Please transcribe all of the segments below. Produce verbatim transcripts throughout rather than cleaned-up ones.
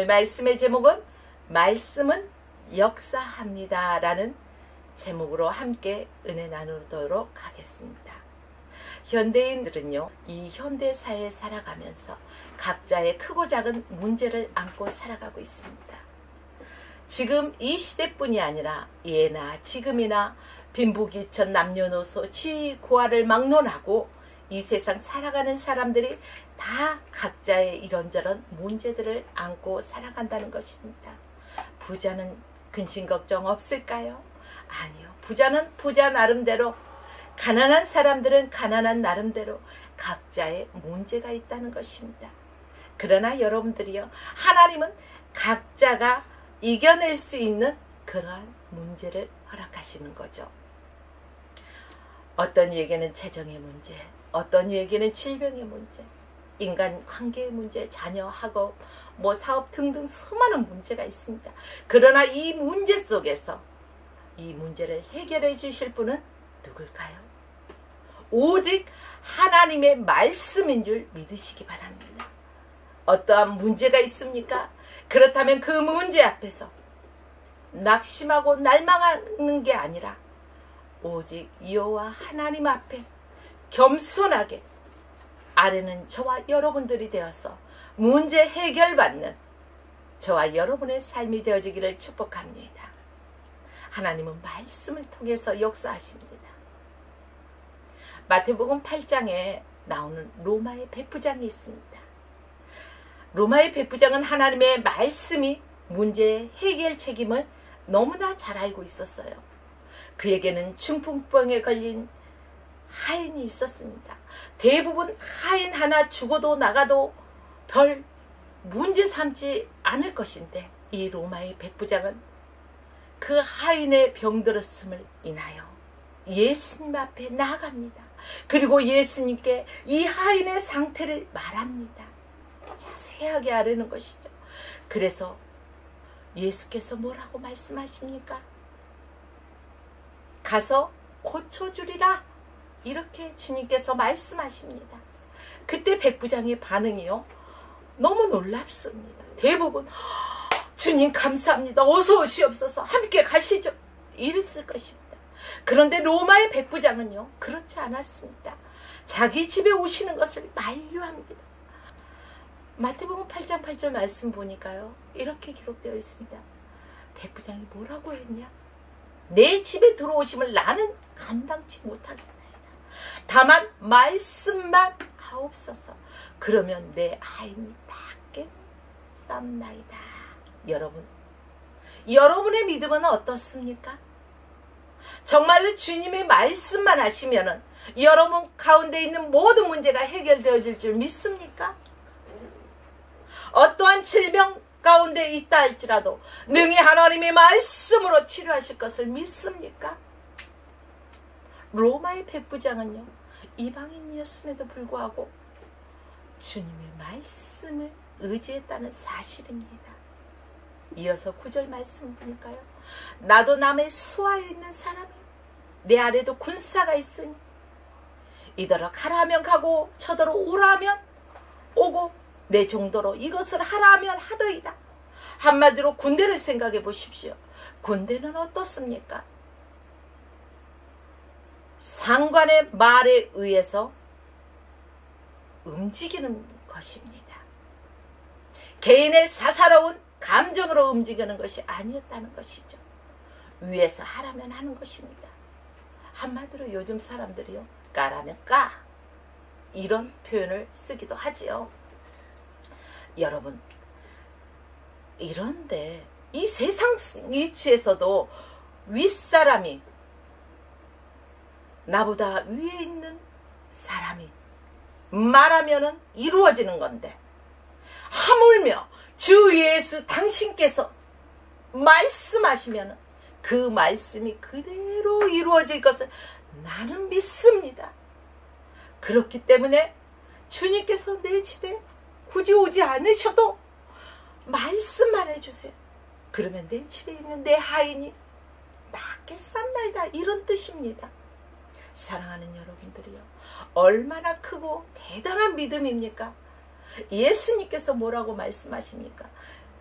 오늘 말씀의 제목은 말씀은 역사합니다 라는 제목으로 함께 은혜 나누도록 하겠습니다. 현대인들은요, 이 현대사회에 살아가면서 각자의 크고 작은 문제를 안고 살아가고 있습니다. 지금 이 시대뿐이 아니라 예나 지금이나 빈부귀천 남녀노소 지위고하를 막론하고 이 세상 살아가는 사람들이 다 각자의 이런저런 문제들을 안고 살아간다는 것입니다. 부자는 근심 걱정 없을까요? 아니요. 부자는 부자 나름대로, 가난한 사람들은 가난한 나름대로 각자의 문제가 있다는 것입니다. 그러나 여러분들이요, 하나님은 각자가 이겨낼 수 있는 그러한 문제를 허락하시는 거죠. 어떤 이에게는 재정의 문제, 어떤 이에게는 질병의 문제, 인간 관계의 문제, 자녀, 학업, 뭐 사업 등등 수많은 문제가 있습니다. 그러나 이 문제 속에서 이 문제를 해결해 주실 분은 누굴까요? 오직 하나님의 말씀인 줄 믿으시기 바랍니다. 어떠한 문제가 있습니까? 그렇다면 그 문제 앞에서 낙심하고 날망하는 게 아니라 오직 여호와 하나님 앞에 겸손하게, 아래는 저와 여러분들이 되어서 문제 해결받는 저와 여러분의 삶이 되어지기를 축복합니다. 하나님은 말씀을 통해서 역사하십니다. 마태복음 팔 장에 나오는 로마의 백부장이 있습니다. 로마의 백부장은 하나님의 말씀이 문제 해결 책임을 너무나 잘 알고 있었어요. 그에게는 중풍병에 걸린 하인이 있었습니다. 대부분 하인 하나 죽어도 나가도 별 문제 삼지 않을 것인데, 이 로마의 백부장은 그 하인의 병들었음을 인하여 예수님 앞에 나아갑니다. 그리고 예수님께 이 하인의 상태를 말합니다. 자세하게 아뢰는 것이죠. 그래서 예수께서 뭐라고 말씀하십니까? 가서 고쳐주리라, 이렇게 주님께서 말씀하십니다. 그때 백부장의 반응이요, 너무 놀랍습니다. 대부분 주님 감사합니다, 어서 오시옵소서, 함께 가시죠, 이랬을 것입니다. 그런데 로마의 백부장은요, 그렇지 않았습니다. 자기 집에 오시는 것을 만류합니다. 마태복음 팔 장 팔 절 말씀 보니까요, 이렇게 기록되어 있습니다. 백부장이 뭐라고 했냐? 내 집에 들어오심을 나는 감당치 못하겠나이다. 다만 말씀만 하옵소서. 그러면 내 아이는 낫겠사옵나이다. 여러분, 여러분의 믿음은 어떻습니까? 정말로 주님의 말씀만 하시면은 여러분 가운데 있는 모든 문제가 해결되어질 줄 믿습니까? 어떠한 질병 가운데 있다 할지라도 능히 하나님의 말씀으로 치료하실 것을 믿습니까? 로마의 백부장은요, 이방인이었음에도 불구하고 주님의 말씀을 의지했다는 사실입니다. 이어서 구 절 말씀 보니까요, 나도 남의 수하에 있는 사람이요, 내 아래도 군사가 있으니 이더러 가라 하면 가고 저더러 오라 하면 오고 내 정도로 이것을 하라 하면 하더이다. 한마디로 군대를 생각해 보십시오. 군대는 어떻습니까? 상관의 말에 의해서 움직이는 것입니다. 개인의 사사로운 감정으로 움직이는 것이 아니었다는 것이죠. 위에서 하라면 하는 것입니다. 한마디로 요즘 사람들이요, 까라면 까, 이런 표현을 쓰기도 하지요. 여러분, 이런데 이 세상 이치에서도 윗사람이, 나보다 위에 있는 사람이 말하면은 이루어지는 건데, 하물며 주 예수 당신께서 말씀하시면은 그 말씀이 그대로 이루어질 것을 나는 믿습니다. 그렇기 때문에 주님께서 내 집에 굳이 오지 않으셔도 말씀만 해주세요. 그러면 내 집에 있는 내 하인이 낫겠사옵나이다, 이런 뜻입니다. 사랑하는 여러분들이요, 얼마나 크고 대단한 믿음입니까? 예수님께서 뭐라고 말씀하십니까?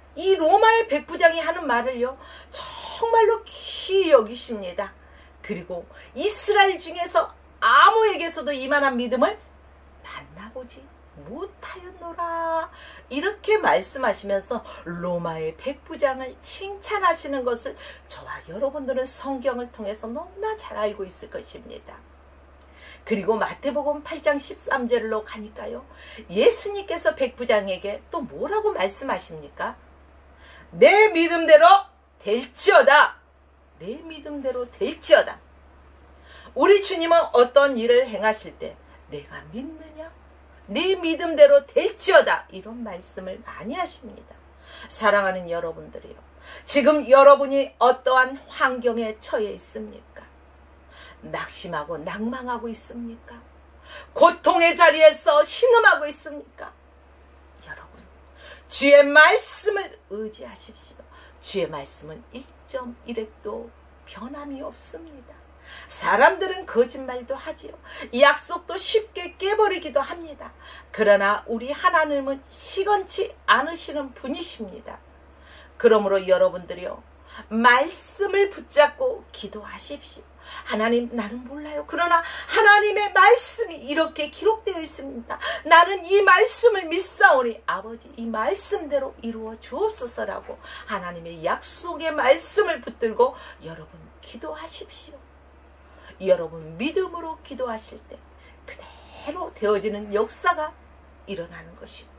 이 로마의 백부장이 하는 말을요, 정말로 귀히 여기십니다. 그리고 이스라엘 중에서 아무에게서도 이만한 믿음을 만나보지 못하였노라. 이렇게 말씀하시면서 로마의 백부장을 칭찬하시는 것을 저와 여러분들은 성경을 통해서 너무나 잘 알고 있을 것입니다. 그리고 마태복음 팔 장 십삼 절로 가니까요, 예수님께서 백부장에게 또 뭐라고 말씀하십니까? 내 믿음대로 될지어다. 내 믿음대로 될지어다. 우리 주님은 어떤 일을 행하실 때 내가 믿느냐? 내 믿음대로 될지어다. 이런 말씀을 많이 하십니다. 사랑하는 여러분들이요, 지금 여러분이 어떠한 환경에 처해 있습니까? 낙심하고 낭망하고 있습니까? 고통의 자리에서 신음하고 있습니까? 여러분, 주의 말씀을 의지하십시오. 주의 말씀은 일 점 일 획도 변함이 없습니다. 사람들은 거짓말도 하지요. 약속도 쉽게 깨버리기도 합니다. 그러나 우리 하나님은 시건치 않으시는 분이십니다. 그러므로 여러분들이요, 말씀을 붙잡고 기도하십시오. 하나님, 나는 몰라요. 그러나 하나님의 말씀이 이렇게 기록되어 있습니다. 나는 이 말씀을 믿사오니 아버지 이 말씀대로 이루어 주옵소서라고 하나님의 약속의 말씀을 붙들고 여러분 기도하십시오. 여러분 믿음으로 기도하실 때 그대로 되어지는 역사가 일어나는 것입니다.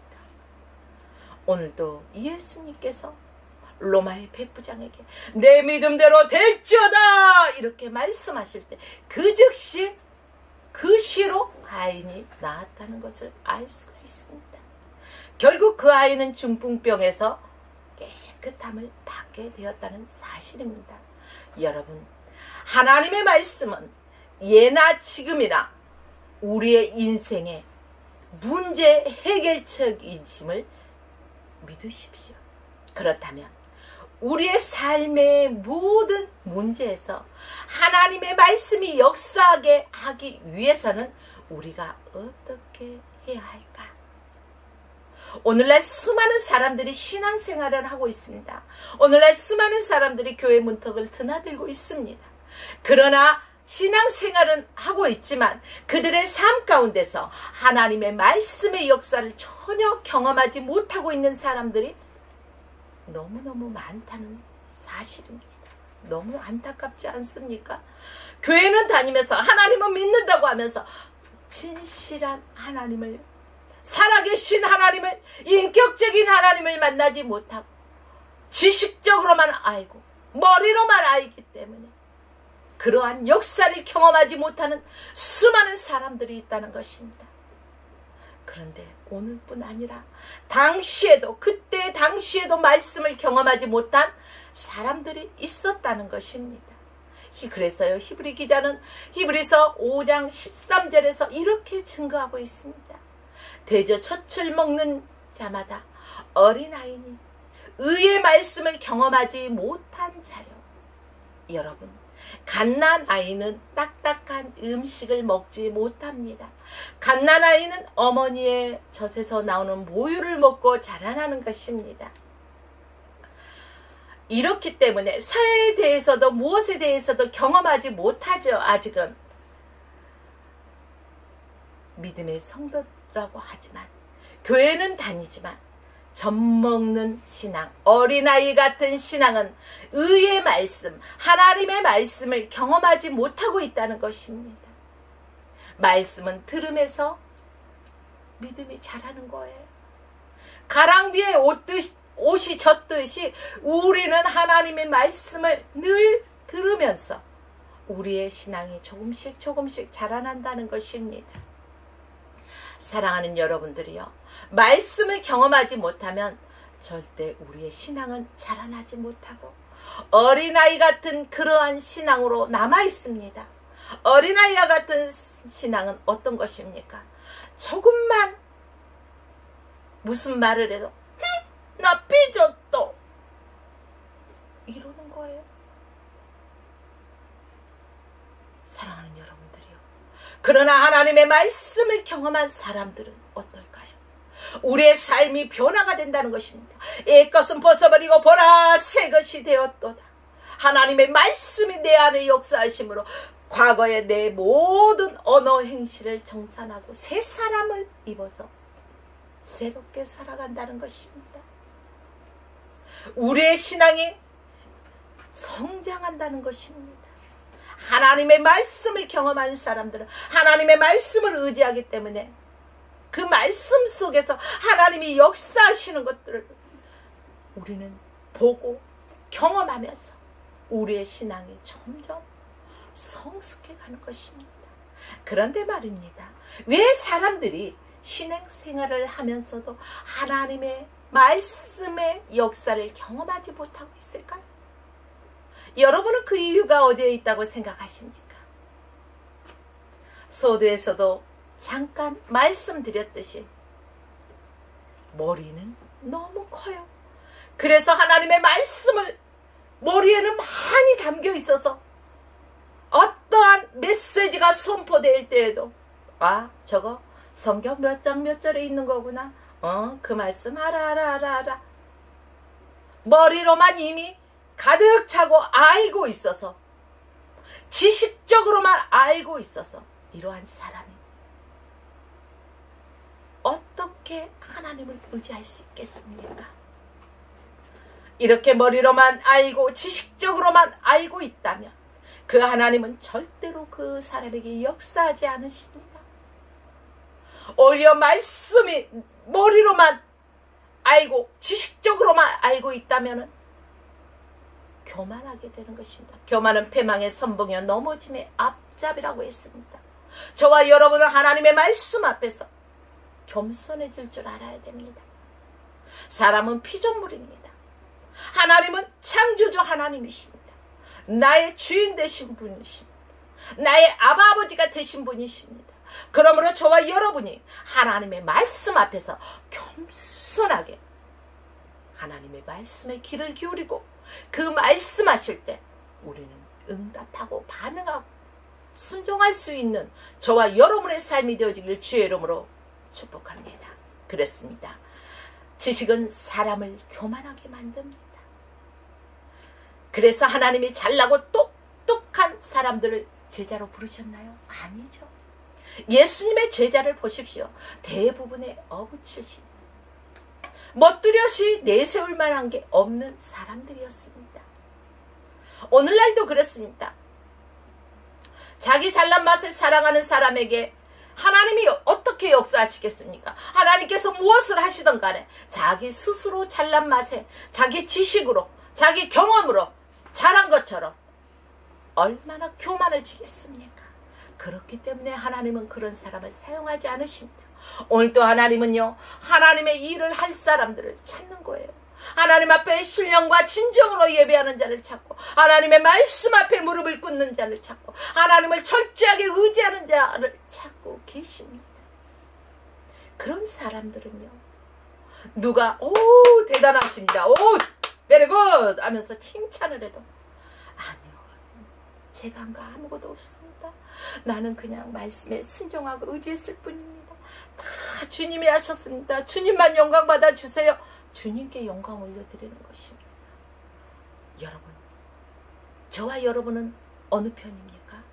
오늘도 예수님께서 로마의 백부장에게 내 믿음대로 될지어다 이렇게 말씀하실 때 그 즉시 그 시로 아인이 나았다는 것을 알 수가 있습니다. 결국 그 아이는 중풍병에서 깨끗함을 받게 되었다는 사실입니다. 여러분, 하나님의 말씀은 예나 지금이나 우리의 인생의 문제 해결책이심을 믿으십시오. 그렇다면 우리의 삶의 모든 문제에서 하나님의 말씀이 역사하게 하기 위해서는 우리가 어떻게 해야 할까? 오늘날 수많은 사람들이 신앙생활을 하고 있습니다. 오늘날 수많은 사람들이 교회 문턱을 드나들고 있습니다. 그러나 신앙생활은 하고 있지만 그들의 삶 가운데서 하나님의 말씀의 역사를 전혀 경험하지 못하고 있는 사람들이 너무너무 많다는 사실입니다. 너무 안타깝지 않습니까? 교회는 다니면서 하나님은 믿는다고 하면서 진실한 하나님을, 살아계신 하나님을, 인격적인 하나님을 만나지 못하고 지식적으로만 알고 머리로만 알기 때문에 그러한 역사를 경험하지 못하는 수많은 사람들이 있다는 것입니다. 그런데 오늘뿐 아니라 당시에도, 그때 당시에도 말씀을 경험하지 못한 사람들이 있었다는 것입니다. 그래서요, 히브리 기자는 히브리서 오 장 십삼 절에서 이렇게 증거하고 있습니다. 대저 젖을 먹는 자마다 어린아이니 의의 말씀을 경험하지 못한 자요. 여러분, 갓난아이는 딱딱한 음식을 먹지 못합니다. 갓난아이는 어머니의 젖에서 나오는 모유를 먹고 자라나는 것입니다. 이렇기 때문에 사회에 대해서도 무엇에 대해서도 경험하지 못하죠. 아직은 믿음의 성도라고 하지만, 교회는 다니지만 젖먹는 신앙, 어린아이 같은 신앙은 의의 말씀, 하나님의 말씀을 경험하지 못하고 있다는 것입니다. 말씀은 들음에서 믿음이 자라는 거예요. 가랑비에 옷듯이, 옷이 젖듯이 우리는 하나님의 말씀을 늘 들으면서 우리의 신앙이 조금씩 조금씩 자라난다는 것입니다. 사랑하는 여러분들이요, 말씀을 경험하지 못하면 절대 우리의 신앙은 자라나지 못하고 어린아이 같은 그러한 신앙으로 남아 있습니다. 어린아이와 같은 신앙은 어떤 것입니까? 조금만 무슨 말을 해도 나 삐졌어 이러는 거예요. 사랑하는 여러분들이요, 그러나 하나님의 말씀을 경험한 사람들은 어떨까요? 우리의 삶이 변화가 된다는 것입니다. 옛것은 벗어버리고 보라 새 것이 되었도다. 하나님의 말씀이 내 안에 역사하심으로 과거의 내 모든 언어 행실을 정산하고 새 사람을 입어서 새롭게 살아간다는 것입니다. 우리의 신앙이 성장한다는 것입니다. 하나님의 말씀을 경험하는 사람들은 하나님의 말씀을 의지하기 때문에 그 말씀 속에서 하나님이 역사하시는 것들을 우리는 보고 경험하면서 우리의 신앙이 점점 성숙해 가는 것입니다. 그런데 말입니다. 왜 사람들이 신앙생활을 하면서도 하나님의 말씀의 역사를 경험하지 못하고 있을까요? 여러분은 그 이유가 어디에 있다고 생각하십니까? 서두에서도 잠깐 말씀드렸듯이 머리는 너무 커요. 그래서 하나님의 말씀을 머리에는 많이 담겨 있어서 어떠한 메시지가 선포될 때에도 아 저거 성경 몇 장 몇 절에 있는 거구나. 어, 그 말씀 알아 알아 알아 알아. 머리로만 이미 가득 차고 알고 있어서 지식적으로만 알고 있어서 이러한 사람이 어떻게 하나님을 의지할 수 있겠습니까? 이렇게 머리로만 알고 지식적으로만 알고 있다면 그 하나님은 절대로 그 사람에게 역사하지 않으십니다. 오히려 말씀이 머리로만 알고 지식적으로만 알고 있다면 교만하게 되는 것입니다. 교만은 패망의 선봉이요 넘어짐의 앞잡이라고 했습니다. 저와 여러분은 하나님의 말씀 앞에서 겸손해질 줄 알아야 됩니다. 사람은 피조물입니다. 하나님은 창조주 하나님이십니다. 나의 주인 되신 분이십니다. 나의 아버지가 되신 분이십니다. 그러므로 저와 여러분이 하나님의 말씀 앞에서 겸손하게 하나님의 말씀에 귀를 기울이고 그 말씀하실 때 우리는 응답하고 반응하고 순종할 수 있는 저와 여러분의 삶이 되어지길 주의 이름으로 축복합니다. 그렇습니다. 지식은 사람을 교만하게 만듭니다. 그래서 하나님이 잘나고 똑똑한 사람들을 제자로 부르셨나요? 아니죠. 예수님의 제자를 보십시오. 대부분의 어부 출신, 멋뚜렷이 내세울 만한 게 없는 사람들이었습니다. 오늘날도 그렇습니다. 자기 잘난 맛을 사랑하는 사람에게 하나님이 어떻게 역사하시겠습니까? 하나님께서 무엇을 하시든 간에 자기 스스로 잘난 맛에 자기 지식으로 자기 경험으로 잘한 것처럼 얼마나 교만해지겠습니까? 그렇기 때문에 하나님은 그런 사람을 사용하지 않으십니다. 오늘도 하나님은요, 하나님의 일을 할 사람들을 찾는 거예요. 하나님 앞에 신령과 진정으로 예배하는 자를 찾고 하나님의 말씀 앞에 무릎을 꿇는 자를 찾고 하나님을 철저하게 의지하는 자를 찾고 계십니다. 그런 사람들은요, 누가 오 대단하십니다, 오 very good 하면서 칭찬을 해도 아니요, 제가 한 거 아무것도 없습니다. 나는 그냥 말씀에 순종하고 의지했을 뿐입니다. 다 주님이 하셨습니다. 주님만 영광 받아주세요. 주님께 영광 올려드리는 것입니다. 여러분, 저와 여러분은 어느 편입니까?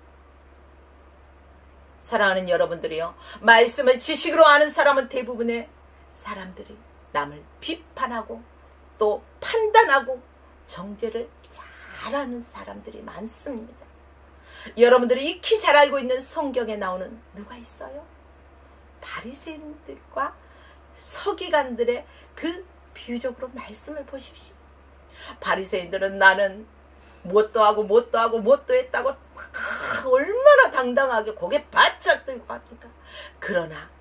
사랑하는 여러분들이요, 말씀을 지식으로 아는 사람은 대부분의 사람들이 남을 비판하고 또 판단하고 정죄를 잘하는 사람들이 많습니다. 여러분들이 익히 잘 알고 있는 성경에 나오는 누가 있어요? 바리새인들과 서기관들의 그 비유적으로 말씀을 보십시오. 바리새인들은 나는 뭣도 하고 뭣도 하고 뭣도 했다고 얼마나 당당하게 고개 바짝 들고 합니까? 그러나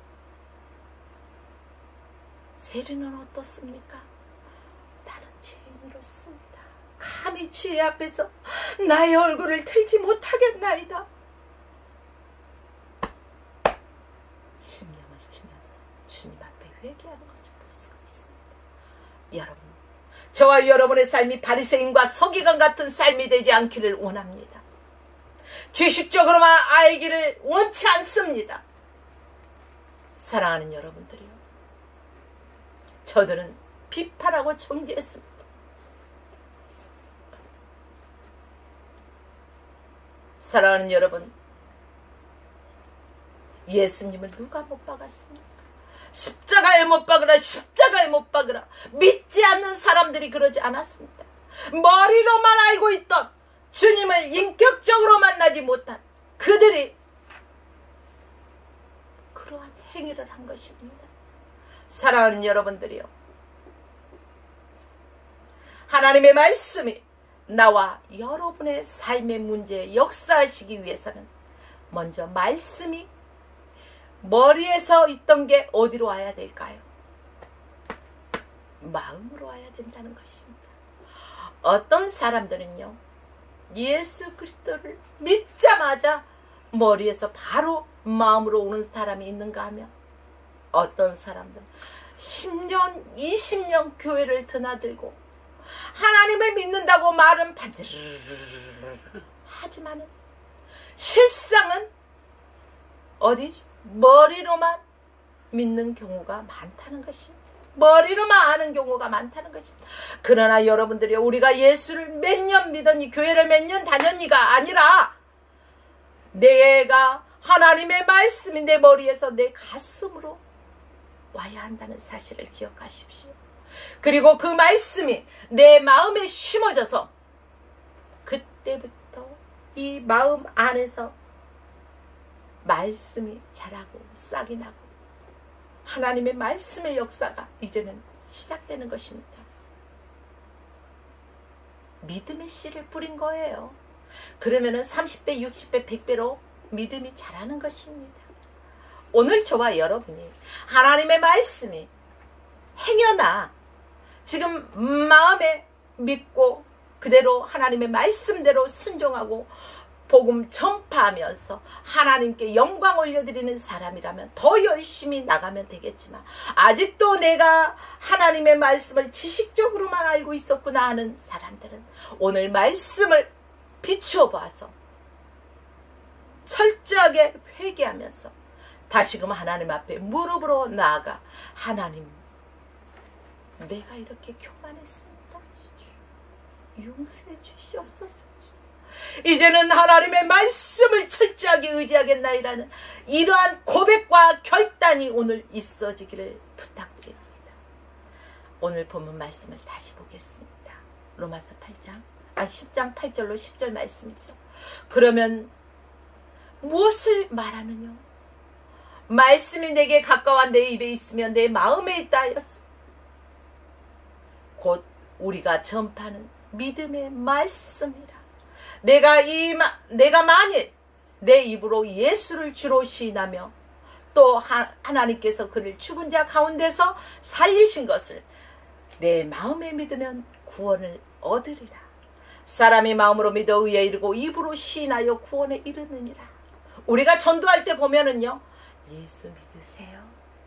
세리는 어떻습니까? 나는 죄인으로습니다. 감히 주의 앞에서 나의 얼굴을 틀지 못하겠나이다. 심령을 치면서 주님 앞에 회개하는 것을 볼 수가 있습니다. 여러분, 저와 여러분의 삶이 바리새인과 서기관 같은 삶이 되지 않기를 원합니다. 지식적으로만 알기를 원치 않습니다. 사랑하는 여러분들이요, 저들은 비판하고 정죄했습니다. 사랑하는 여러분, 예수님을 누가 못 박았습니까? 십자가에 못 박으라, 십자가에 못 박으라. 믿지 않는 사람들이 그러지 않았습니다. 머리로만 알고 있던 주님을 인격적으로 만나지 못한 그들이 그러한 행위를 한 것입니다. 사랑하는 여러분들이요, 하나님의 말씀이 나와 여러분의 삶의 문제에 역사하시기 위해서는 먼저 말씀이 머리에서 있던 게 어디로 와야 될까요? 마음으로 와야 된다는 것입니다. 어떤 사람들은요, 예수 그리스도를 믿자마자 머리에서 바로 마음으로 오는 사람이 있는가 하면, 어떤 사람들은 십 년, 이십 년 교회를 드나들고 하나님을 믿는다고 말은 반지르르르 하지만은 실상은 어디? 머리로만 믿는 경우가 많다는 것입니다. 머리로만 아는 경우가 많다는 것입니다. 그러나 여러분들이 우리가 예수를 몇 년 믿었니, 교회를 몇 년 다녔니가 아니라 내가 하나님의 말씀이 내 머리에서 내 가슴으로 와야 한다는 사실을 기억하십시오. 그리고 그 말씀이 내 마음에 심어져서 그때부터 이 마음 안에서 말씀이 자라고 싹이 나고 하나님의 말씀의 역사가 이제는 시작되는 것입니다. 믿음의 씨를 뿌린 거예요. 그러면은 삼십 배, 육십 배, 백 배로 믿음이 자라는 것입니다. 오늘 저와 여러분이 하나님의 말씀이 행여나 지금 마음에 믿고 그대로 하나님의 말씀대로 순종하고 복음 전파하면서 하나님께 영광 올려드리는 사람이라면 더 열심히 나가면 되겠지만, 아직도 내가 하나님의 말씀을 지식적으로만 알고 있었구나 하는 사람들은 오늘 말씀을 비추어 봐서 철저하게 회개하면서 다시금 하나님 앞에 무릎으로 나아가, 하나님, 내가 이렇게 교만했습니다. 용서해 주시옵소서. 이제는 하나님의 말씀을 철저하게 의지하겠나이라는 이러한 고백과 결단이 오늘 있어지기를 부탁드립니다. 오늘 본문 말씀을 다시 보겠습니다. 로마서 팔 장, 아 십 장 팔 절로 십 절 말씀이죠. 그러면 무엇을 말하느냐? 말씀이 내게 가까워 내 입에 있으며 내 마음에 있다 하였어. 곧 우리가 전파하는 믿음의 말씀이라. 내가 이 내가 만일 내 입으로 예수를 주로 시인하며 또 하, 하나님께서 그를 죽은 자 가운데서 살리신 것을 내 마음에 믿으면 구원을 얻으리라. 사람이 마음으로 믿어 의에 이르고 입으로 시인하여 구원에 이르느니라. 우리가 전도할 때 보면은요, 예수 믿으세요.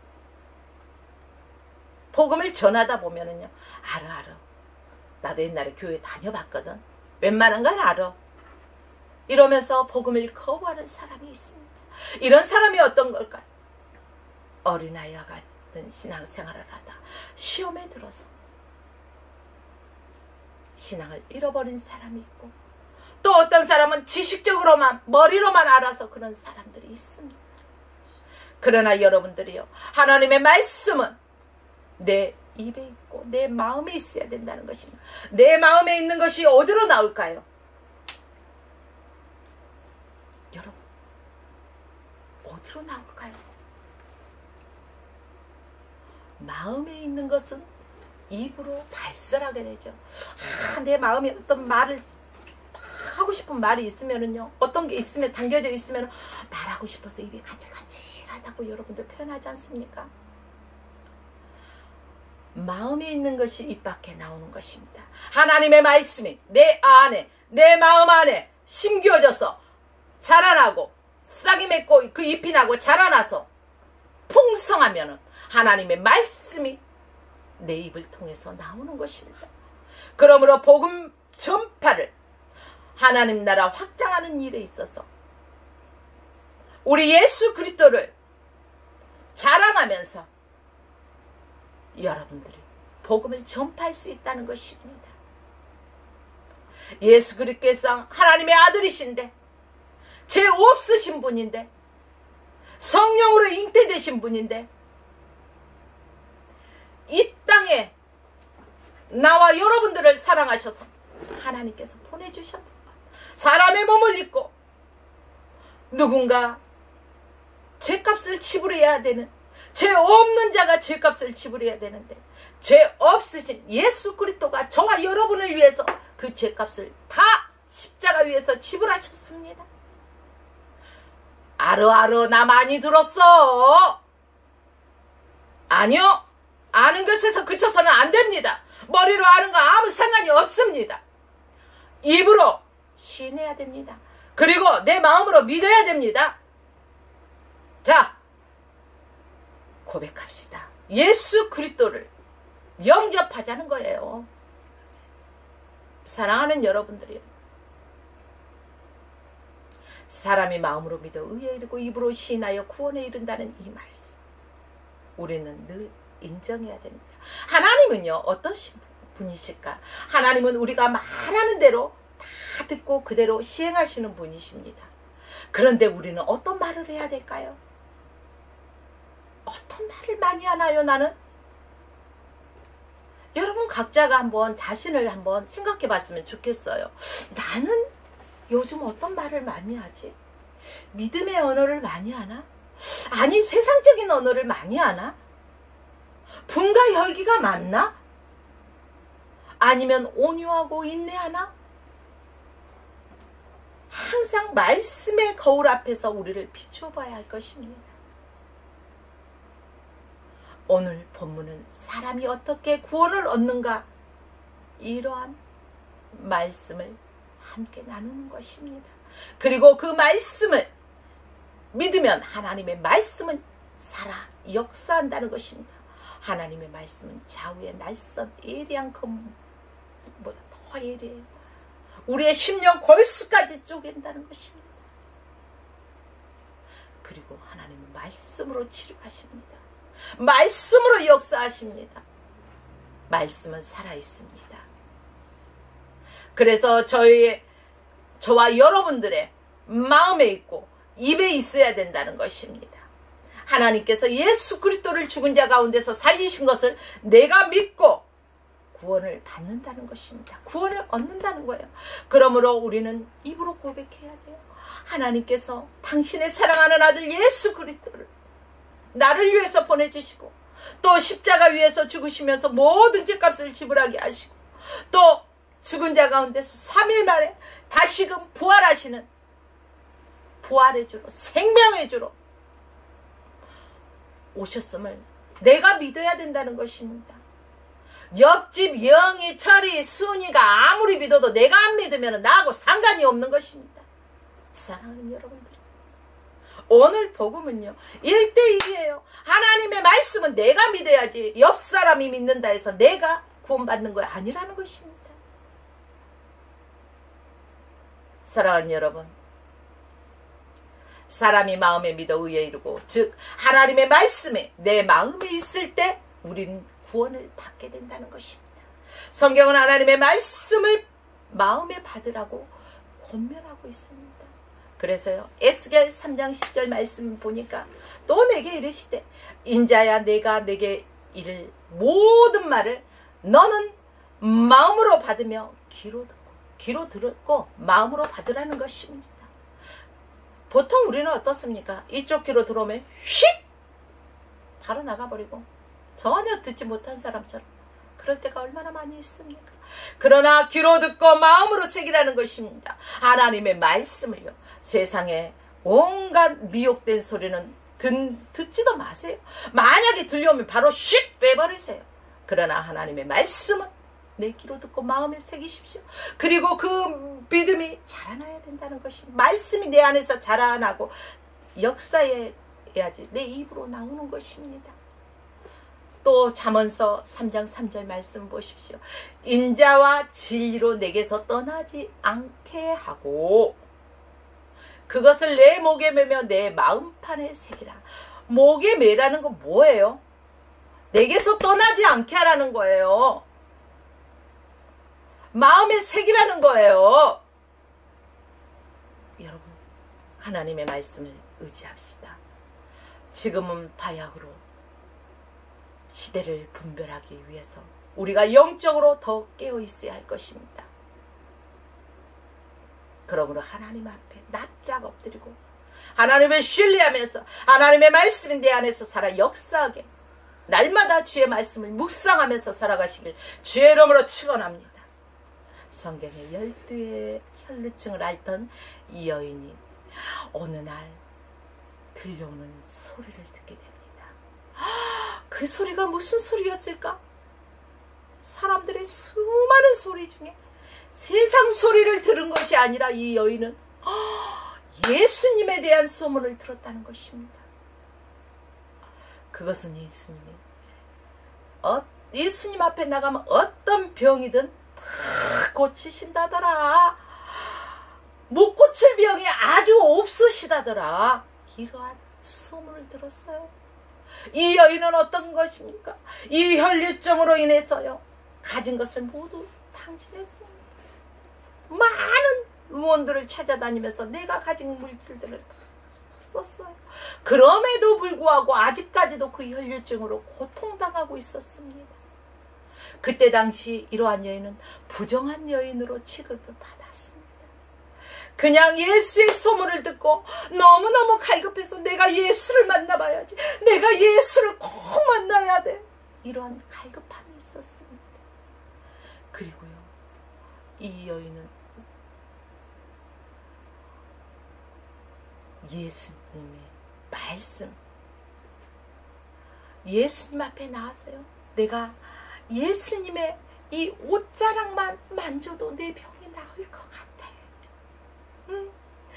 복음을 전하다 보면은요, 알아 알아. 나도 옛날에 교회 다녀봤거든. 웬만한 건 알아. 이러면서 복음을 거부하는 사람이 있습니다. 이런 사람이 어떤 걸까요? 어린아이와 같은 신앙생활을 하다 시험에 들어서 신앙을 잃어버린 사람이 있고, 또 어떤 사람은 지식적으로만 머리로만 알아서 그런 사람들이 있습니다. 그러나 여러분들이요, 하나님의 말씀은 내 입에 있고 내 마음에 있어야 된다는 것입니다. 내 마음에 있는 것이 어디로 나올까요? 여러분, 어디로 나올까요? 마음에 있는 것은 입으로 발설하게 되죠. 아, 내 마음에 어떤 말을 하고 싶은 말이 있으면은요, 어떤 게 있으면 담겨져 있으면 말하고 싶어서 입이 간질간질하다고 여러분들 표현하지 않습니까? 마음에 있는 것이 입 밖에 나오는 것입니다. 하나님의 말씀이 내 안에, 내 마음 안에 심겨져서 자라나고 싹이 맺고 그 잎이 나고 자라나서 풍성하면은 하나님의 말씀이 내 입을 통해서 나오는 것입니다. 그러므로 복음 전파를, 하나님 나라 확장하는 일에 있어서 우리 예수 그리스도를 자랑하면서 여러분들이 복음을 전파할 수 있다는 것입니다. 예수 그리스도께서 하나님의 아들이신데, 죄 없으신 분인데, 성령으로 잉태되신 분인데, 이 땅에 나와 여러분들을 사랑하셔서 하나님께서 보내주셨습니다. 사람의 몸을 입고 누군가 죄값을 지불해야 되는, 죄 없는 자가 죄값을 지불해야 되는데, 죄 없으신 예수 그리스도가 저와 여러분을 위해서 그 죄값을 다 십자가 위에서 지불하셨습니다. 아르아르 나 많이 들었어. 아니요. 아는 것에서 그쳐서는 안 됩니다. 머리로 아는 거 아무 상관이 없습니다. 입으로 시인해야 됩니다. 그리고 내 마음으로 믿어야 됩니다. 자, 고백합시다. 예수 그리스도를 영접하자는 거예요. 사랑하는 여러분들이요, 사람이 마음으로 믿어 의에 이르고 입으로 시인하여 구원에 이른다는 이 말씀, 우리는 늘 인정해야 됩니다. 하나님은요, 어떠신 분이실까? 하나님은 우리가 말하는 대로 다 듣고 그대로 시행하시는 분이십니다. 그런데 우리는 어떤 말을 해야 될까요? 어떤 말을 많이 하나요, 나는? 여러분 각자가 한번 자신을 한번 생각해 봤으면 좋겠어요. 나는 요즘 어떤 말을 많이 하지? 믿음의 언어를 많이 하나? 아니, 세상적인 언어를 많이 하나? 분과 혈기가 많나? 아니면 온유하고 인내하나? 항상 말씀의 거울 앞에서 우리를 비추어 봐야 할 것입니다. 오늘 본문은 사람이 어떻게 구원을 얻는가, 이러한 말씀을 함께 나누는 것입니다. 그리고 그 말씀을 믿으면 하나님의 말씀은 살아 역사한다는 것입니다. 하나님의 말씀은 좌우의 날선 예리한 검보다 더 예리해요. 우리의 심령 골수까지 쪼갠다는 것입니다. 그리고 하나님은 말씀으로 치료하십니다. 말씀으로 역사하십니다. 말씀은 살아있습니다. 그래서 저희, 저와 여러분들의 마음에 있고 입에 있어야 된다는 것입니다. 하나님께서 예수 그리스도를 죽은 자 가운데서 살리신 것을 내가 믿고 구원을 받는다는 것입니다. 구원을 얻는다는 거예요. 그러므로 우리는 입으로 고백해야 돼요. 하나님께서 당신의 사랑하는 아들 예수 그리스도를 나를 위해서 보내주시고, 또 십자가 위에서 죽으시면서 모든 죄값을 지불하게 하시고, 또 죽은 자 가운데서 삼 일 만에 다시금 부활하시는 부활의 주로, 생명의 주로 오셨음을 내가 믿어야 된다는 것입니다. 옆집 영희, 철이, 순이가 아무리 믿어도 내가 안 믿으면 나하고 상관이 없는 것입니다. 사랑하는 여러분들, 오늘 복음은요 일 대일이에요. 하나님의 말씀은 내가 믿어야지 옆 사람이 믿는다 해서 내가 구원받는 거 아니라는 것입니다. 사랑하는 여러분, 사람이 마음에 믿어 의에 이르고, 즉 하나님의 말씀에 내 마음에 있을 때 우리는 구원을 받게 된다는 것입니다. 성경은 하나님의 말씀을 마음에 받으라고 권면하고 있습니다. 그래서요, 에스겔 삼 장 십 절 말씀 보니까 또 내게 이르시되, 인자야 내가 내게 이를 모든 말을 너는 마음으로 받으며 귀로 듣고, 귀로 들었고 마음으로 받으라는 것입니다. 보통 우리는 어떻습니까? 이쪽 귀로 들어오면 휙 바로 나가버리고 전혀 듣지 못한 사람처럼 그럴 때가 얼마나 많이 있습니까? 그러나 귀로 듣고 마음으로 새기라는 것입니다. 하나님의 말씀을요, 세상에 온갖 미혹된 소리는 듣, 듣지도 마세요. 만약에 들려오면 바로 슉 빼버리세요. 그러나 하나님의 말씀은 내 귀로 듣고 마음에 새기십시오. 그리고 그 믿음이 자라나야 된다는 것입니다. 말씀이 내 안에서 자라나고 역사해야지 내 입으로 나오는 것입니다. 또 잠언서 삼 장 삼 절 말씀 보십시오. 인자와 진리로 내게서 떠나지 않게 하고 그것을 내 목에 매며 내 마음판에 새기라. 목에 매라는 건 뭐예요? 내게서 떠나지 않게 하라는 거예요. 마음에 새기라는 거예요. 여러분, 하나님의 말씀을 의지합시다. 지금은 바야흐로 시대를 분별하기 위해서 우리가 영적으로 더 깨어 있어야 할 것입니다. 그러므로 하나님 앞에 납작 엎드리고 하나님을 신뢰하면서 하나님의 말씀이 내 안에서 살아 역사하게 날마다 주의 말씀을 묵상하면서 살아가시길 주의 이름으로 축원합니다. 성경의 열두의 혈루증을 앓던 이 여인이 어느 날 들려오는 소리를 듣게 됩니다. 그 소리가 무슨 소리였을까? 사람들의 수많은 소리 중에 세상 소리를 들은 것이 아니라 이 여인은 예수님에 대한 소문을 들었다는 것입니다. 그것은 예수님이 어, 예수님 앞에 나가면 어떤 병이든 다 고치신다더라. 못 고칠 병이 아주 없으시다더라. 이러한 소문을 들었어요. 이 여인은 어떤 것입니까? 이 혈류증으로 인해서요 가진 것을 모두 탕진했습니다. 많은 의원들을 찾아다니면서 내가 가진 물질들을 썼어요. 그럼에도 불구하고 아직까지도 그 혈류증으로 고통당하고 있었습니다. 그때 당시 이러한 여인은 부정한 여인으로 취급을 받았습니다. 그냥 예수의 소문을 듣고 너무너무 갈급해서 내가 예수를 만나봐야지, 내가 예수를 꼭 만나야 돼, 이러한 갈급함이 있었습니다. 그리고요, 이 여인은 예수님의 말씀, 예수님 앞에 나와서요, 내가 예수님의 이 옷자락만 만져도 내 병이 나을 것 같아. 응?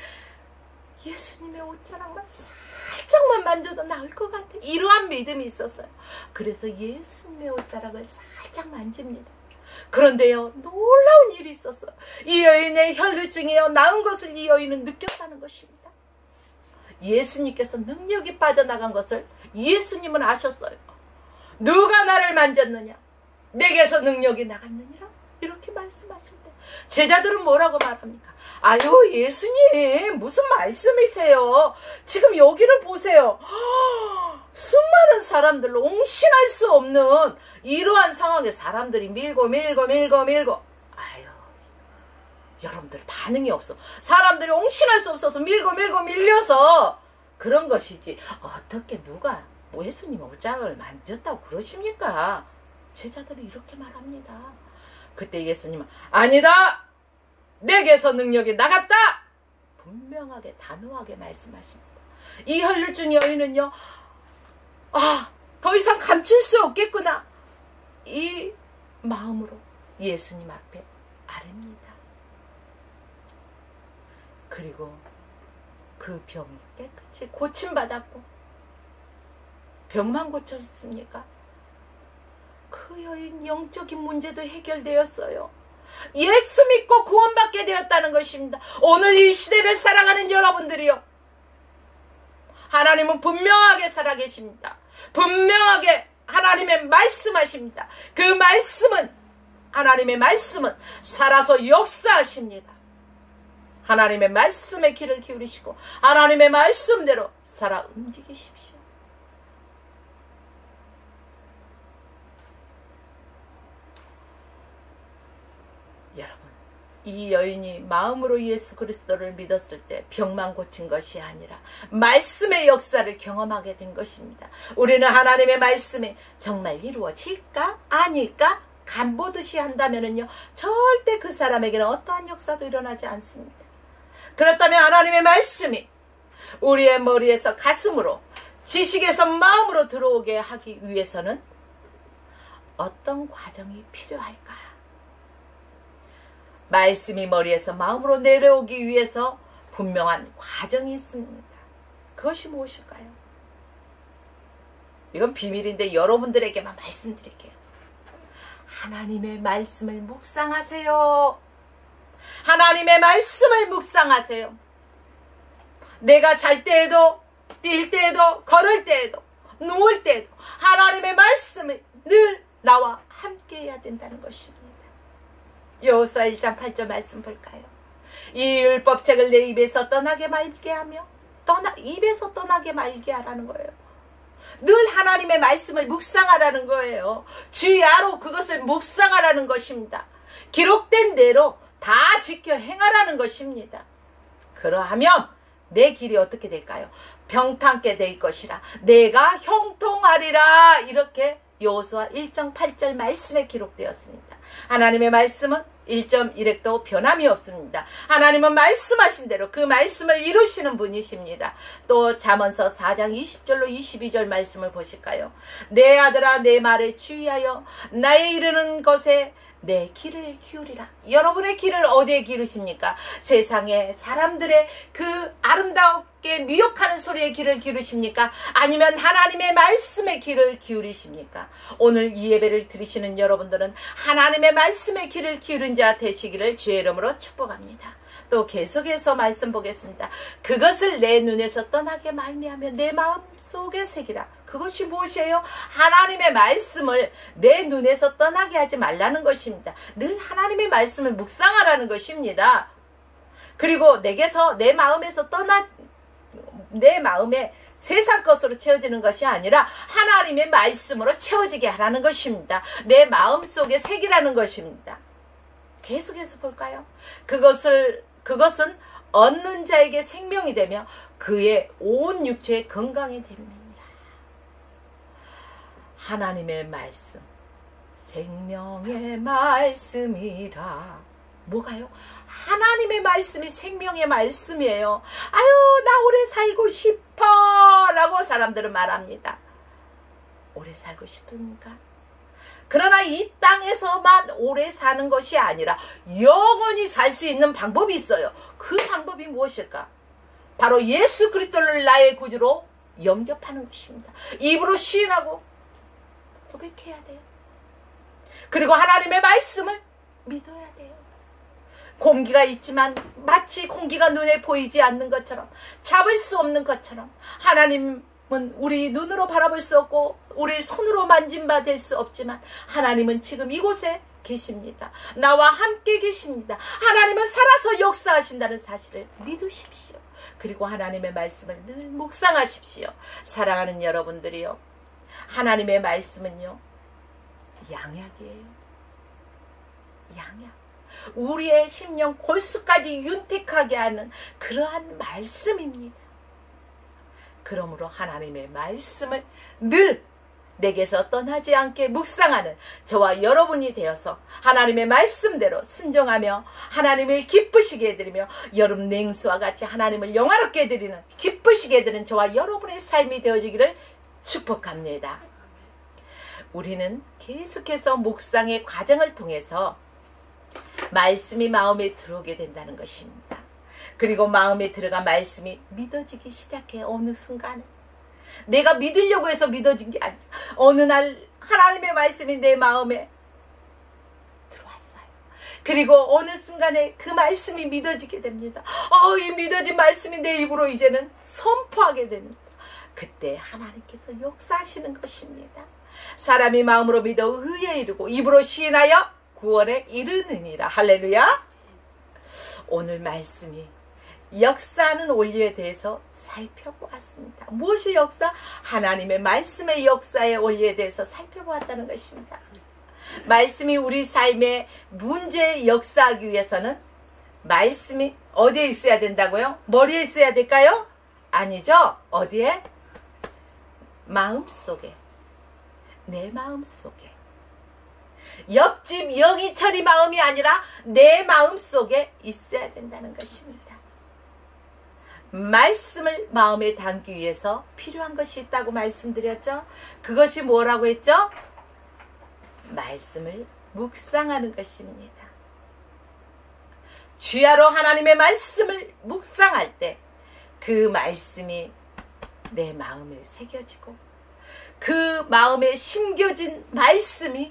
예수님의 옷자락만 살짝만 만져도 나을 것 같아. 이러한 믿음이 있었어요. 그래서 예수님의 옷자락을 살짝 만집니다. 그런데요, 놀라운 일이 있었어요. 이 여인의 혈류증이요, 나은 것을 이 여인은 느꼈다는 것입니다. 예수님께서 능력이 빠져나간 것을 예수님은 아셨어요. 누가 나를 만졌느냐? 내게서 능력이 나갔느니라? 이렇게 말씀하실 때 제자들은 뭐라고 말합니까? 아유, 예수님 무슨 말씀이세요? 지금 여기를 보세요. 수많은 사람들로 옹신할 수 없는 이러한 상황에 사람들이 밀고 밀고 밀고 밀고, 아유, 여러분들 반응이 없어. 사람들이 옹신할 수 없어서 밀고 밀고 밀려서 그런 것이지, 어떻게 누가 뭐 예수님 옷자락을 만졌다고 그러십니까? 제자들이 이렇게 말합니다. 그때 예수님은 아니다, 내게서 능력이 나갔다, 분명하게 단호하게 말씀하십니다. 이 혈류증 여인은요, 아, 더 이상 감출 수 없겠구나, 이 마음으로 예수님 앞에 아릅니다. 그리고 그 병이 깨끗이 고침받았고, 병만 고쳤습니까? 그 여인 영적인 문제도 해결되었어요. 예수 믿고 구원받게 되었다는 것입니다. 오늘 이 시대를 살아가는 여러분들이요, 하나님은 분명하게 살아계십니다. 분명하게 하나님의 말씀하십니다. 그 말씀은, 하나님의 말씀은 살아서 역사하십니다. 하나님의 말씀에 귀를 기울이시고 하나님의 말씀대로 살아 움직이십시오. 여러분, 이 여인이 마음으로 예수 그리스도를 믿었을 때 병만 고친 것이 아니라 말씀의 역사를 경험하게 된 것입니다. 우리는 하나님의 말씀이 정말 이루어질까 아닐까 간보듯이 한다면요, 절대 그 사람에게는 어떠한 역사도 일어나지 않습니다. 그렇다면 하나님의 말씀이 우리의 머리에서 가슴으로, 지식에서 마음으로 들어오게 하기 위해서는 어떤 과정이 필요할까? 말씀이 머리에서 마음으로 내려오기 위해서 분명한 과정이 있습니다. 그것이 무엇일까요? 이건 비밀인데 여러분들에게만 말씀드릴게요. 하나님의 말씀을 묵상하세요. 하나님의 말씀을 묵상하세요. 내가 잘 때에도, 뛸 때에도, 걸을 때에도, 누울 때에도 하나님의 말씀이 늘 나와 함께 해야 된다는 것입니다. 여호수아 일 장 팔 절 말씀 볼까요? 이 율법책을 내 입에서 떠나게 말게 하며 떠나 입에서 떠나게 말게 하라는 거예요. 늘 하나님의 말씀을 묵상하라는 거예요. 주야로 그것을 묵상하라는 것입니다. 기록된 대로 다 지켜 행하라는 것입니다. 그러하면 내 길이 어떻게 될까요? 평탄케 될 것이라 내가 형통하리라. 이렇게 여호수아 일 장 팔 절 말씀에 기록되었습니다. 하나님의 말씀은 일 점 일 획도 변함이 없습니다. 하나님은 말씀하신 대로 그 말씀을 이루시는 분이십니다. 또 잠언서 사 장 이십 절로 이십이 절 말씀을 보실까요? 내 아들아 내 말에 주의하여 나의 이르는 것에 내 길을 기울이라. 여러분의 길을 어디에 기르십니까? 세상에 사람들의 그 아름답게 미혹하는 소리에 길을 기르십니까? 아니면 하나님의 말씀에 길을 기울이십니까? 오늘 이 예배를 들으시는 여러분들은 하나님의 말씀에 길을 기울인 자 되시기를 주의 이름으로 축복합니다. 또 계속해서 말씀 보겠습니다. 그것을 내 눈에서 떠나게 말미하며 내 마음속에 새기라. 그것이 무엇이에요? 하나님의 말씀을 내 눈에서 떠나게 하지 말라는 것입니다. 늘 하나님의 말씀을 묵상하라는 것입니다. 그리고 내게서 내 마음에서 떠나 내 마음에 세상 것으로 채워지는 것이 아니라 하나님의 말씀으로 채워지게 하라는 것입니다. 내 마음속에 새기라는 것입니다. 계속해서 볼까요? 그것을 그것은 얻는 자에게 생명이 되며 그의 온 육체에 건강이 됩니다. 하나님의 말씀, 생명의 말씀이라. 뭐가요? 하나님의 말씀이 생명의 말씀이에요. 아유, 나 오래 살고 싶어 라고 사람들은 말합니다. 오래 살고 싶습니까? 그러나 이 땅에서만 오래 사는 것이 아니라 영원히 살 수 있는 방법이 있어요. 그 방법이 무엇일까? 바로 예수 그리스도를 나의 구주로 영접하는 것입니다. 입으로 시인하고 고백해야 돼요. 그리고 하나님의 말씀을 믿어야 돼요. 공기가 있지만 마치 공기가 눈에 보이지 않는 것처럼, 잡을 수 없는 것처럼, 하나님은 우리 눈으로 바라볼 수 없고 우리 손으로 만진 바 될 수 없지만 하나님은 지금 이곳에 계십니다. 나와 함께 계십니다. 하나님은 살아서 역사하신다는 사실을 믿으십시오. 그리고 하나님의 말씀을 늘 묵상하십시오. 사랑하는 여러분들이요, 하나님의 말씀은요 양약이에요. 양약. 우리의 심령 골수까지 윤택하게 하는 그러한 말씀입니다. 그러므로 하나님의 말씀을 늘 내게서 떠나지 않게 묵상하는 저와 여러분이 되어서 하나님의 말씀대로 순종하며 하나님을 기쁘시게 해드리며 여름 냉수와 같이 하나님을 영화롭게 해드리는 기쁘시게 해드리는 저와 여러분의 삶이 되어지기를 축복합니다. 우리는 계속해서 묵상의 과정을 통해서 말씀이 마음에 들어오게 된다는 것입니다. 그리고 마음에 들어간 말씀이 믿어지기 시작해. 어느 순간에 내가 믿으려고 해서 믿어진 게 아니라 어느 날 하나님의 말씀이 내 마음에 들어왔어요. 그리고 어느 순간에 그 말씀이 믿어지게 됩니다. 어, 이 믿어진 말씀이 내 입으로 이제는 선포하게 됩니다. 그때 하나님께서 역사하시는 것입니다. 사람이 마음으로 믿어 의에 이르고 입으로 시인하여 구원에 이르느니라. 할렐루야. 오늘 말씀이 역사하는 원리에 대해서 살펴보았습니다. 무엇이 역사? 하나님의 말씀의 역사의 원리에 대해서 살펴보았다는 것입니다. 말씀이 우리 삶의 문제에 역사하기 위해서는 말씀이 어디에 있어야 된다고요? 머리에 있어야 될까요? 아니죠. 어디에? 마음속에. 내 마음속에. 옆집 영희철이 마음이 아니라 내 마음속에 있어야 된다는 것입니다. 말씀을 마음에 담기 위해서 필요한 것이 있다고 말씀드렸죠. 그것이 뭐라고 했죠? 말씀을 묵상하는 것입니다. 주야로 하나님의 말씀을 묵상할 때 그 말씀이 내 마음에 새겨지고 그 마음에 심겨진 말씀이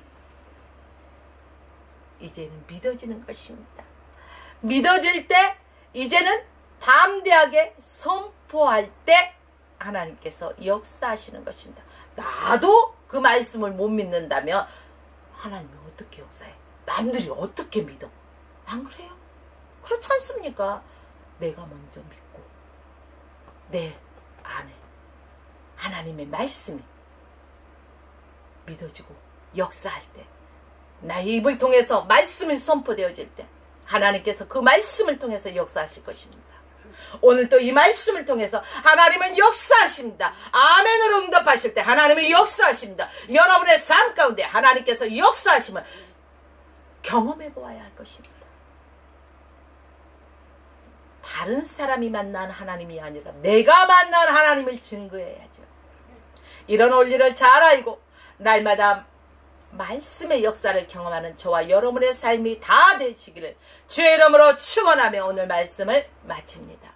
이제는 믿어지는 것입니다. 믿어질 때 이제는 담대하게 선포할 때 하나님께서 역사하시는 것입니다. 나도 그 말씀을 못 믿는다면 하나님이 어떻게 역사해? 남들이 어떻게 믿어? 안 그래요? 그렇지 않습니까? 내가 먼저 믿고 내 안에 하나님의 말씀이 믿어지고 역사할 때, 나의 입을 통해서 말씀이 선포되어질 때 하나님께서 그 말씀을 통해서 역사하실 것입니다. 오늘도 이 말씀을 통해서 하나님은 역사하십니다. 아멘으로 응답하실 때 하나님은 역사하십니다. 여러분의 삶 가운데 하나님께서 역사하심을 경험해 보아야 할 것입니다. 다른 사람이 만난 하나님이 아니라 내가 만난 하나님을 증거해야죠. 이런 원리를 잘 알고 날마다 말씀의 역사를 경험하는 저와 여러분의 삶이 다 되시기를 주의 이름으로 축원하며 오늘 말씀을 마칩니다.